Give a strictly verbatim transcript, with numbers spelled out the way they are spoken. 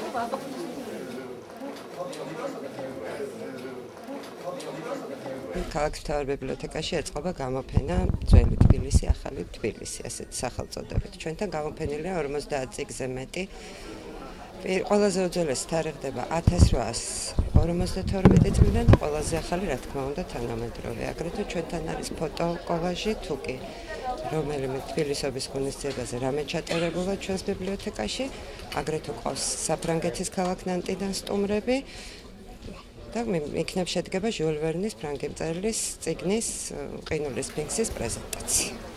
ქალაქის მთავარ ბიბლიოთეკაში ეწყობა გამოფენა ძველი თბილისი, ახალი თბილისი, ასეთ სახელწოდებით. ჩვენთან გამოფენილია ორმოცდაათ წიგნზე მეტი. ყველაზე უძველესი თარიღდება ათას რვაას ორმოცდათორმეტი წლიდან და ყველაზე ახალი, რა თქმა უნდა, თანამედროვე. აგრეთვე ჩვენთან არის ფოტოკოლაჟი, თუ კი რომელიმე თბილისობის ღონისძიებაზე რამე ჩატერებულა ჩვენს ბიბლიოთეკაში, აგრეთვე ყავს საფრანგეთის ქალაქ ნანტიდან სტუმრები. და იქნებ შედგება ჟიულ ვერნის ფრანგი მწერლის წიგნის ყინულის სფინქსის პრეზენტაცია.